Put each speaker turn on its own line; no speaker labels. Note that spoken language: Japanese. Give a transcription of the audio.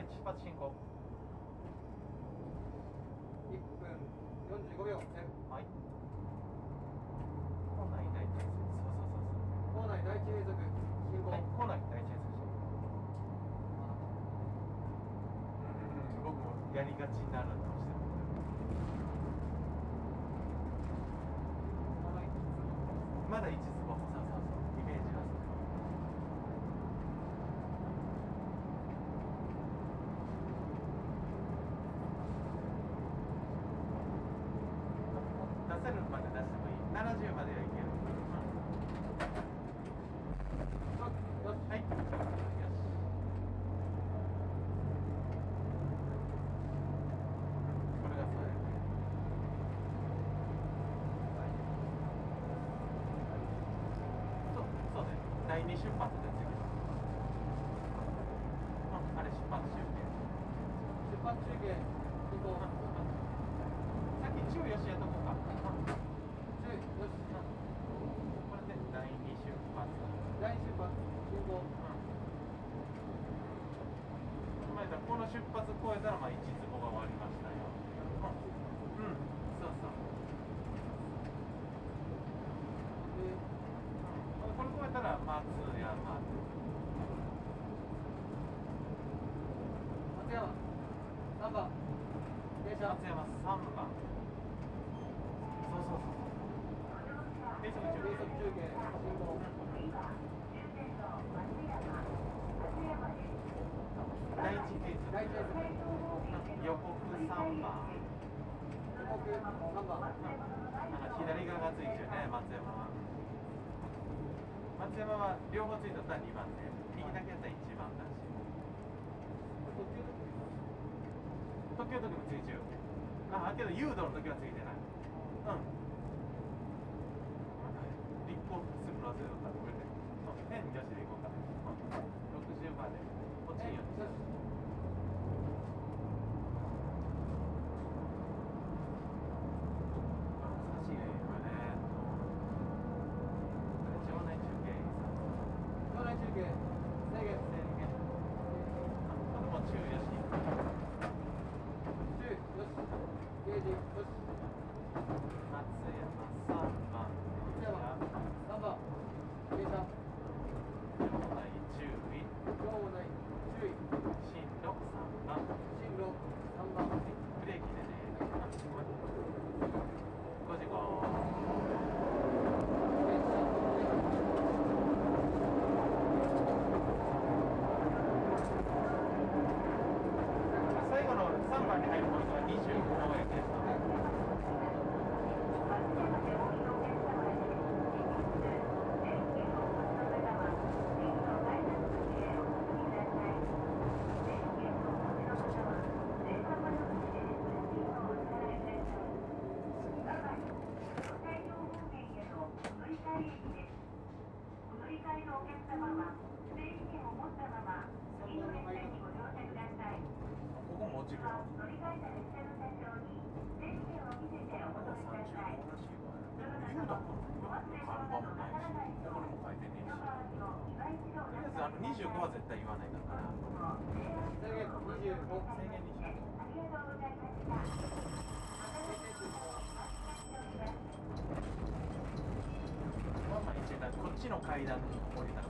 出発進行。
1分45秒。
はい。構内第一変速。そうそうそうそう。
構内第一変速進行。
はい、構内第一変速進行。僕もやりがちになるんどうしても。まだ1坪。そうそうそう。イメージはそう。出せるまで出してもいい。70まではいける。はい。よし。これがそうやね。そうね。第2出発で次。あれ出発中継。
出発中継進行。
さっき注意よしやっとこうか。
注意よし。
これで第2出発。
第2出発進行。
この出発超えたらまあ1坪が終わりましたよ。そうそう。これ超えたら松山。
松山3番停車。
松山3番。そうそうそう。低速中継。
低速中継進行。
第一計測。
第一計測。
予告3番。
予告3番。
なんか左側がついてるね、松山は。松山は両方ついとったら2番で、右だけやったら1番だし。特急の時もついちゃう。けど誘導の時はついてない。立候補するの忘れとったらごめんね。変女子で行こうか。60まで落ちんようにしよう。難しいね、今ね。場内中継。
場内中継制限。
これも注意よし。
注意よし。ゲージよし。
松山3番。
松山3番停車。
場内注意。
場内注意。
進路3番。
進路3番。
ブレーキでね。5時5。最後の3番に入るポイントは25円です。ここも落ちるよ。もう35らしいわ。言うだもんね。看板もないし、ここにも書いてねえし。とりあえず25は絶対言わないだから。
制限25。
制限25。まあまあ言ってた。こっちの階段に降りたら